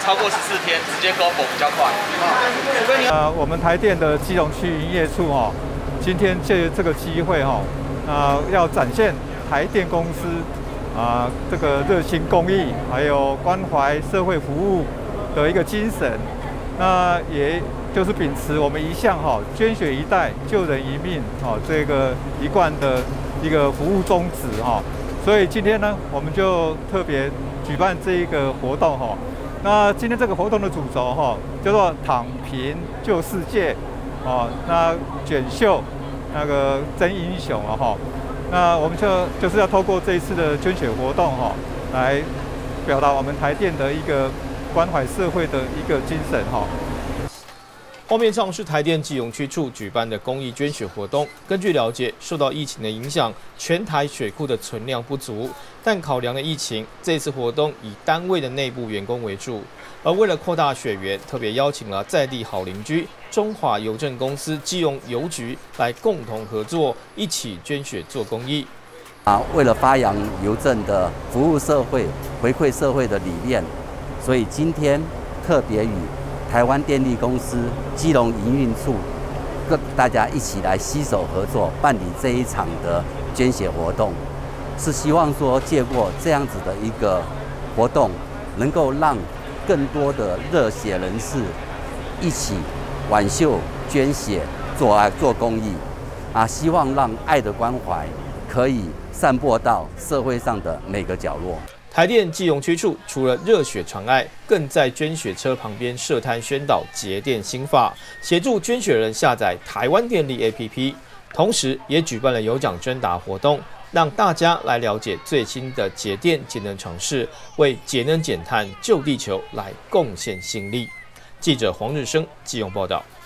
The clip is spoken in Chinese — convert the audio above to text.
超过14天直接 GoGo 比较快。 我们台电的基隆区营业处今天借这个机会要展现台电公司这个热心公益，还有关怀社会服务的一个精神。那也就是秉持我们一向捐血一代救人一命这个一贯的一个服务宗旨所以今天呢，我们就特别举办这一个活动那今天这个活动的主轴叫做躺平救世界那选秀那个真英雄那我们就是要透过这一次的捐血活动来表达我们台电的一个关怀社会的一个精神画面上是台电基隆区处举办的公益捐血活动。根据了解，受到疫情的影响，全台血库的存量不足，但考量了疫情，这次活动以单位的内部员工为主。而为了扩大血源，特别邀请了在地好邻居中华邮政公司基隆邮局来共同合作，一起捐血做公益。 为了发扬邮政的服务社会、回馈社会的理念，所以今天特别与台湾电力公司基隆营运处大家一起来携手合作办理这一场的捐血活动，是希望说借过这样子的一个活动，能够让更多的热血人士一起挽袖捐血做公益希望让爱的关怀可以散播到社会上的每个角落。 台电基隆区处除了热血传爱，更在捐血车旁边设摊宣导节电心法，协助捐血人下载台湾电力 APP， 同时也举办了有奖征答活动，让大家来了解最新的节电节能常识，为节能减碳救地球来贡献心力。记者黄日升基隆报道。